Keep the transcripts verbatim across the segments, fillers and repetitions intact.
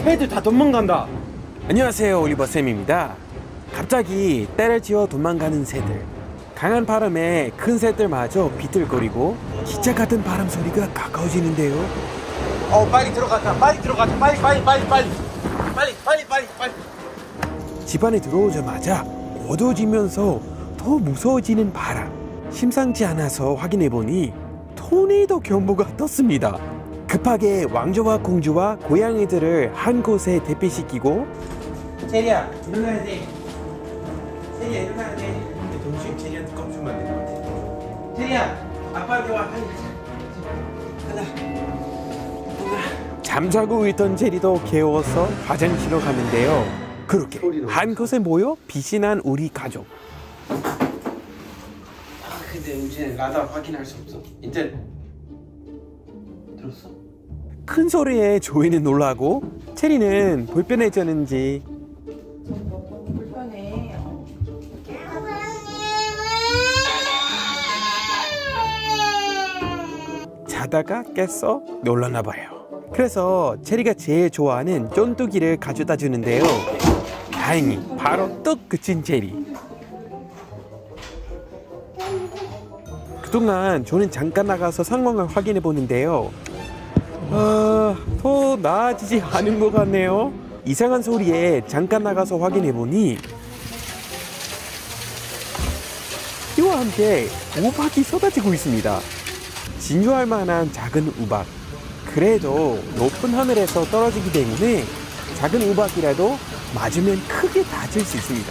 새들 다 도망간다. 안녕하세요, 올리버 쌤입니다. 갑자기 때를 지어 도망가는 새들. 강한 바람에 큰 새들마저 비틀거리고 기차 같은 바람 소리가 가까워지는데요. 어, 빨리 들어가자. 빨리 들어가자. 빨리 빨리 빨리 빨리 빨리 빨리 빨리 빨리. 집 안에 들어오자마자 어두워지면서 더 무서워지는 바람. 심상치 않아서 확인해보니 토네이도 경보가 떴습니다. 급하게 왕자와 공주와 고양이들을 한 곳에 대피시키고 체리야, 일어나야 돼. 체리야, 일어나야 돼. 근데 동시에 체리한테 껌주면 안 될 것 같아. 체리야, 아빠한테 와. 빨리 가자. 가자. 잠자고 있던 체리도 개워서 화장실로 가는데요. 그렇게 한 곳에 모여 빛이 난 우리 가족. 아, 근데 우진은 라다 확인할 수 없어. 인텔 들었어? 큰 소리에 조이는 놀라고 체리는 불편해졌는지 불편해. 자다가 깼어 놀랐나 봐요. 그래서 체리가 제일 좋아하는 쫀뚜기를 가져다 주는데요. 다행히 바로 뚝 그친 체리. 그동안 저는 잠깐 나가서 상황을 확인해 보는데요. 아, 더 나아지지 않은 것 같네요. 이상한 소리에 잠깐 나가서 확인해 보니 이와 함께 우박이 쏟아지고 있습니다. 진주할 만한 작은 우박. 그래도 높은 하늘에서 떨어지기 때문에 작은 우박이라도 맞으면 크게 다칠 수 있습니다.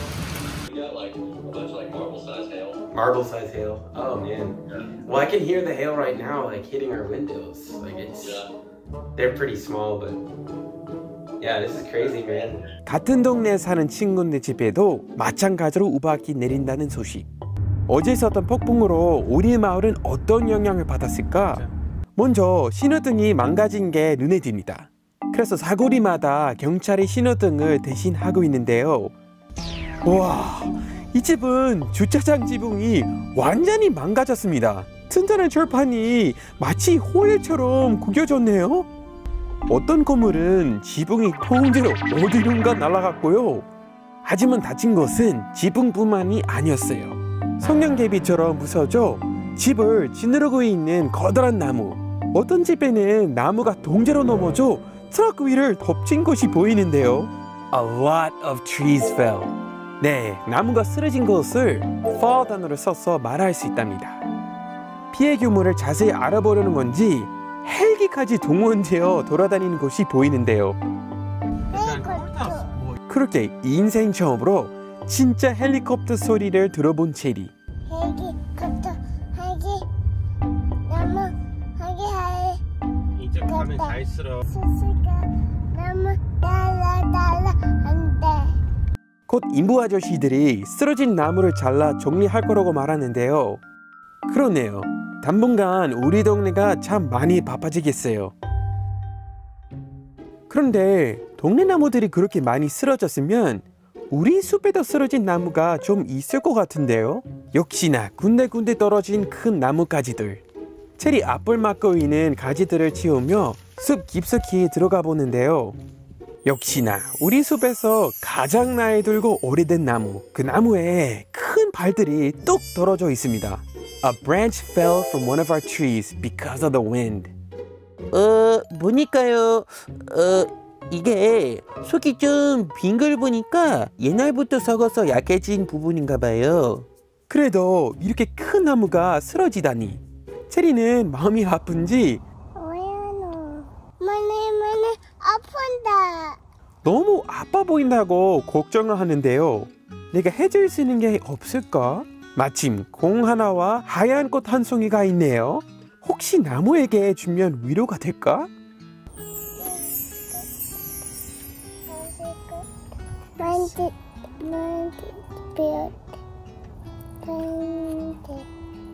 Marble size hail. Oh man. Well, I can hear the hail right now, like hitting our windows. Like it's, they're pretty small, but yeah, this is crazy, man. 같은 동네에 사는 친구네 집에도 마찬가지로 우박이 내린다는 소식. 어제 있었던 폭풍으로 우리 마을은 어떤 영향을 받았을까? 먼저 신호등이 망가진 게 눈에 띕니다. 그래서 사거리마다 경찰이 신호등을 대신 하고 있는데요. 와, 이 집은 주차장 지붕이 완전히 망가졌습니다. 튼튼한 철판이 마치 호일처럼 구겨졌네요. 어떤 건물은 지붕이 통째로 어디론가 날아갔고요. 하지만 다친 것은 지붕뿐만이 아니었어요. 성냥개비처럼 부서져 집을 지느러고 있는 커다란 나무. 어떤 집에는 나무가 통째로 넘어져 트럭 위를 덮친 것이 보이는데요. A lot of trees fell. 네, 나무가 쓰러진 것을 fall 단어를 써서 말할 수 있답니다. 피해 규모를 자세히 알아보려는 건지 헬기까지 동원되어 돌아다니는 것이 보이는데요. 그렇게 인생 처음으로 진짜 헬리콥터 소리를 들어본 체리. 헬리콥터, 헬기, 나무, 헬기, 헬기. 이제 가면 잘 쓸어. 수수가 나무 날라날라 안 돼. 곧 인부 아저씨들이 쓰러진 나무를 잘라 정리할 거라고 말하는데요. 그렇네요. 당분간 우리 동네가 참 많이 바빠지겠어요. 그런데 동네 나무들이 그렇게 많이 쓰러졌으면 우리 숲에도 쓰러진 나무가 좀 있을 것 같은데요. 역시나 군데군데 떨어진 큰 나뭇가지들. 체리 앞을 막고 있는 가지들을 치우며 숲 깊숙이 들어가 보는데요. 역시나 우리 숲에서 가장 나이 들고 오래된 나무, 그 나무에 큰 발들이 뚝 떨어져 있습니다. A branch fell from one of our trees because of the wind. 어, 보니까요. 어, 이게 속이 좀 빙글보니까 옛날부터 썩어서 약해진 부분인가 봐요. 그래도 이렇게 큰 나무가 쓰러지다니. 체리는 마음이 아픈지 왜노? 많이 많이 아픈다. 너무 아파 보인다고 걱정을 하는데요. 내가 해줄 수 있는 게 없을까? 마침 공 하나와 하얀 꽃 한 송이가 있네요. 혹시 나무에게 주면 위로가 될까? 만지, 만지, 비었, 만지.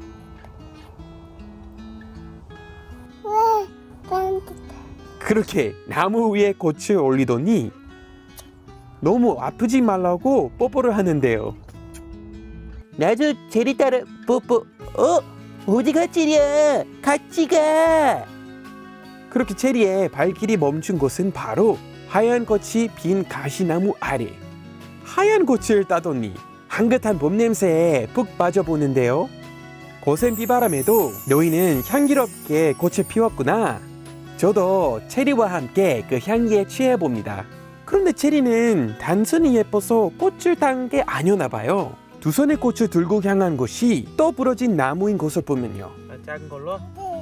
왜, 만지. 그렇게 나무 위에 꽃을 올리더니 너무 아프지 말라고 뽀뽀를 하는데요. 나도 제리 따라 뽀뽀. 어? 어디가 체리야? 같이 가. 그렇게 체리의 발길이 멈춘 곳은 바로 하얀 꽃이 핀 가시나무 아래 하얀 꽃을 따더니 향긋한 봄 냄새에 푹 빠져보는데요. 고센 비바람에도 너희는 향기롭게 꽃을 피웠구나. 저도 체리와 함께 그 향기에 취해봅니다. 그런데 체리는 단순히 예뻐서 꽃을 딴 게 아니었나 봐요. 두 손에 꽃을 들고 향한 곳이 또 부러진 나무인 곳을 보면요. 작은 걸로?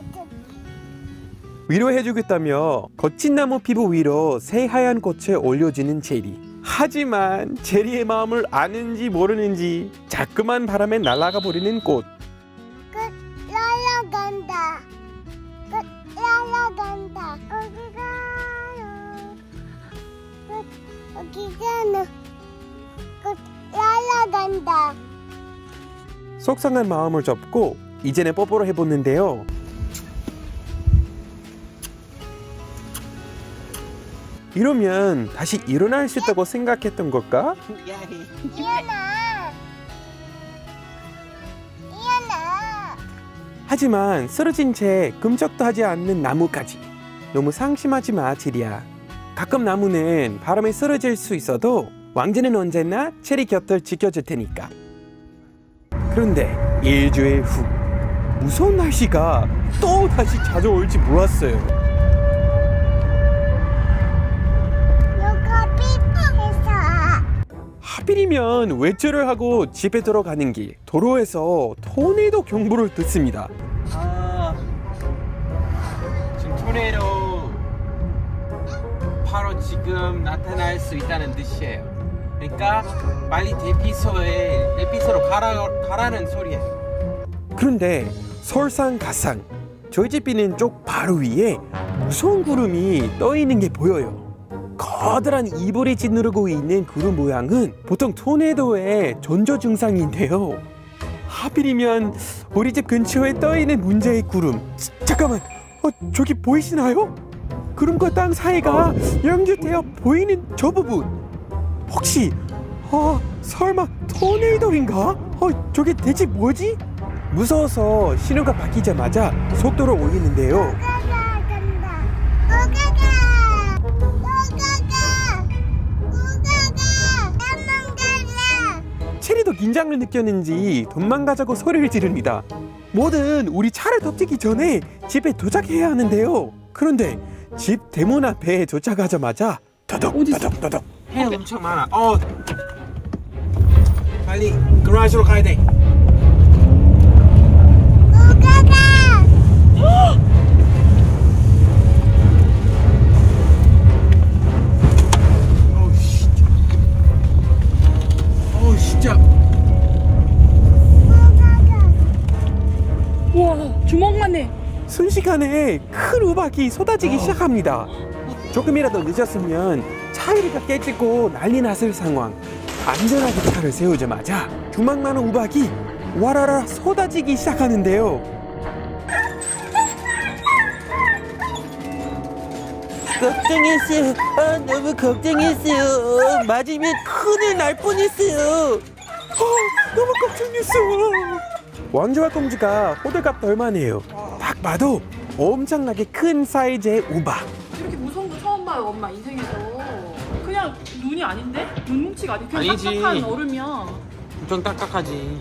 위로해주겠다며 거친 나무 피부 위로 새하얀 꽃을 올려주는 체리. 하지만 체리의 마음을 아는지 모르는지 자꾸만 바람에 날아가 버리는 꽃. 끝 날아간다. 끝 날아간다. 어디 가요? 끝 어디 가나? 끝 날아간다. 속상한 마음을 접고 이제는 뽀뽀를 해보는데요. 이러면 다시 일어날 수 있다고 생각했던 걸까? 이현아. 이현아. 하지만 쓰러진 채 끔찍도 하지 않는 나무까지. 너무 상심하지 마, 체리야. 가끔 나무는 바람에 쓰러질 수 있어도 왕자는 언제나 체리 곁을 지켜줄 테니까. 그런데 일주일 후 무서운 날씨가 또 다시 찾아올지 몰랐어요. 하필이면 외출을 하고 집에 들어가는 길 도로에서 토네이도 경보를 듣습니다. 아, 지금 토네이도 바로 지금 나타날 수 있다는 뜻이에요. 그러니까 빨리 대피소에 대피소로 가라, 가라는 소리예요. 그런데 설상가상 저희 집 비는 쪽 바로 위에 무서운 구름이 떠 있는 게 보여요. 커다란 이불이 짓누르고 있는 구름 모양은 보통 토네이도의 전조 증상인데요. 하필이면 우리 집 근처에 떠 있는 문제의 구름. 잠깐만, 어, 저기 보이시나요? 구름과 땅 사이가 연결되어 보이는 저 부분. 혹시 어, 설마 토네이도인가? 어, 저게 대체 뭐지? 무서워서 신호가 바뀌자마자 속도를 올리는데요. 오가가 간다. 오가가. 체리도 긴장을 느꼈는지 도망가자고 소리를 지릅니다. 뭐든 우리 차를 덮치기 전에 집에 도착해야 하는데요. 그런데 집 대문 앞에 도착하자마자 더덕 더덕 더덕 해 엄청 많아. 어, 빨리 그라지로 가야 돼. 오가가. 어우 씨. 어우 진짜. 우와, 주먹만 해. 순식간에 큰 우박이 쏟아지기 시작합니다. 조금이라도 늦었으면 차유리가 깨지고 난리 났을 상황. 안전하게 차를 세우자마자 주먹 많은 우박이 와라라 쏟아지기 시작하는데요. 걱정했어요. 아, 너무 걱정했어요. 어, 맞으면 큰일 날 뻔했어요. 어, 너무 걱정했어. 왕자와 공주가 호들갑 떨만해요. 딱 봐도 엄청나게 큰 사이즈의 우박. 이렇게 무서운 거 처음 봐요, 엄마 인생에서. 그냥 눈이 아닌데? 눈뭉치가 아니 그냥 아니지. 딱딱한 얼음이야. 엄청 딱딱하지.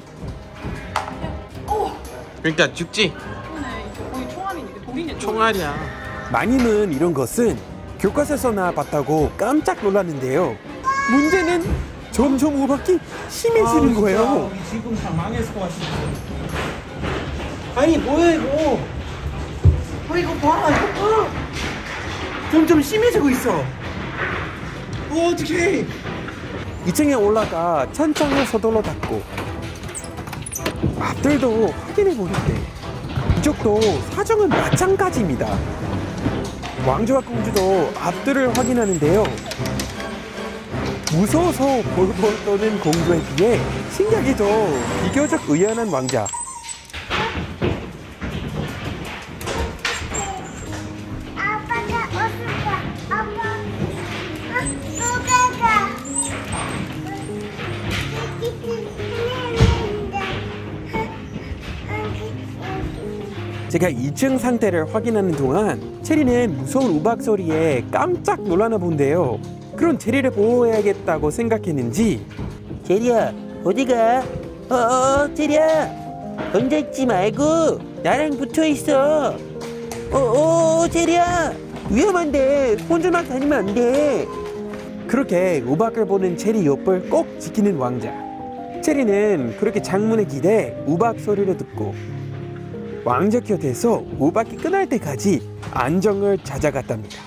어, 그러니까 죽지. 그러네. 이게 거의 총알이네. 이게 돌이네. 돌. 총알이야. 마님은 이런 것은 교과서에서나 봤다고 깜짝 놀랐는데요. 문제는 점점 우박이 심해지는 거예요. 지금 다 망했을 것 같아. 아니 뭐야 이거? 아 이거 봐, 이거 봐. 점점 심해지고 있어. 어 어떡해? 이 층에 올라가 천장을 서둘러 닫고 앞들도 확인해 보는데 이쪽도 사정은 마찬가지입니다. 왕자와 공주도 앞들을 확인하는데요. 무서워서 벌벌 떠는 공주에 비해 신기하게도 비교적 의연한 왕자. 아빠가 어디 가? 아빠. 오가가. 제가 이 층 상태를 확인하는 동안 체리는 무서운 우박 소리에 깜짝 놀라나 본데요. 그런 체리를 보호해야겠다고 생각했는지 체리야, 어디가? 어어, 체리야, 혼자 있지 말고 나랑 붙어있어. 어어, 체리야, 위험한데 혼자 막 다니면 안 돼. 그렇게 우박을 보는 체리 옆을 꼭 지키는 왕자. 체리는 그렇게 창문에 기대 우박 소리를 듣고 왕자 곁에서 우박이 끝날 때까지 안정을 찾아갔답니다.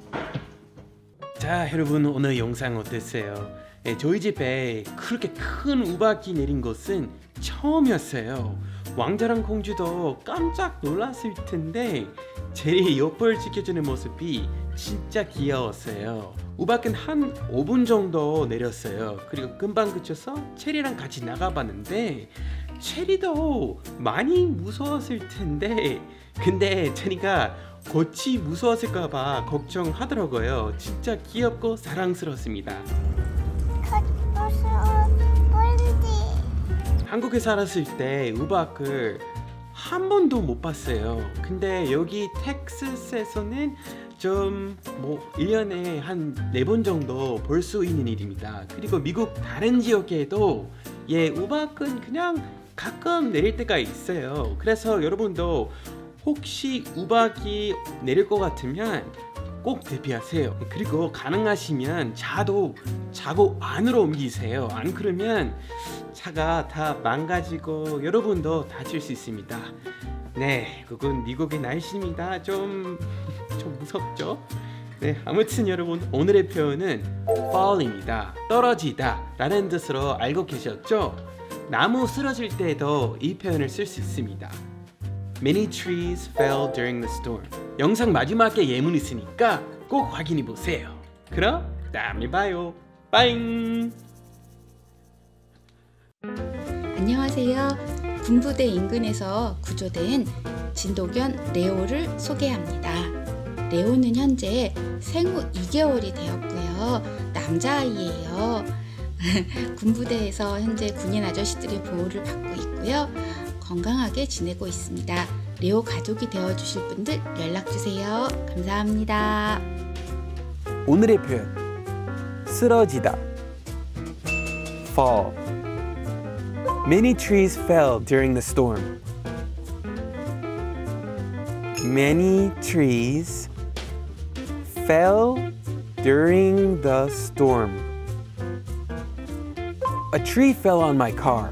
자, 여러분 오늘 영상 어땠어요? 네, 저희 집에 그렇게 큰 우박이 내린 것은 처음이었어요. 왕자랑 공주도 깜짝 놀랐을 텐데 체리 옆을 지켜주는 모습이 진짜 귀여웠어요. 우박은 한 오 분 정도 내렸어요. 그리고 금방 그쳐서 체리랑 같이 나가봤는데 체리도 많이 무서웠을 텐데 근데 체리가 꽃이 무서웠을까봐 걱정하더라고요. 진짜 귀엽고 사랑스럽습니다. 한국에 살았을 때 우박을 한 번도 못 봤어요. 근데 여기 텍사스에서는 좀 뭐 일 년에 한 네 번 정도 볼 수 있는 일입니다. 그리고 미국 다른 지역에도 예, 우박은 그냥 가끔 내릴 때가 있어요. 그래서 여러분도 혹시 우박이 내릴 것 같으면 꼭 대피하세요. 그리고 가능하시면 차도 차고 안으로 옮기세요. 안 그러면 차가 다 망가지고 여러분도 다칠 수 있습니다. 네, 그건 미국의 날씨입니다. 좀, 좀 무섭죠? 네, 아무튼 여러분 오늘의 표현은 fall입니다. 떨어지다 라는 뜻으로 알고 계셨죠? 나무 쓰러질 때도 이 표현을 쓸 수 있습니다. Many trees fell during the storm. 영상 마지막에 예문 있으니까 꼭 확인해 보세요. 그럼 다음에 봐요. 빠잉. 안녕하세요. 군부대 인근에서 구조된 진도견 레오를 소개합니다. 레오는 현재 생후 이 개월이 되었고요. 남자아이예요. 군부대에서 현재 군인 아저씨들의 보호를 받고 있고요. 건강하게 지내고 있습니다. 레오 가족이 되어주실 분들 연락주세요. 감사합니다. 오늘의 표현 쓰러지다 fall. Many trees fell during the storm. Many trees fell during the storm. A tree fell on my car.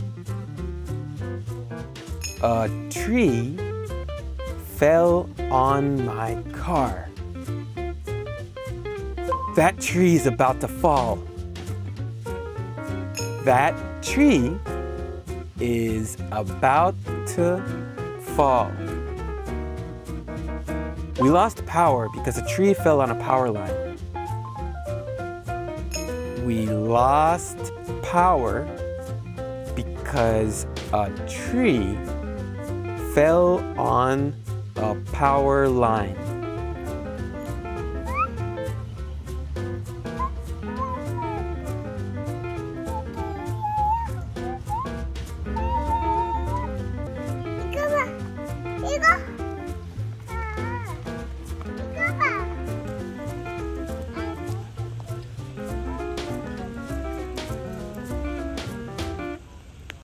A tree fell on my car. That tree is about to fall. That tree is about to fall. We lost power because a tree fell on a power line. We lost power because a tree fell on a power line.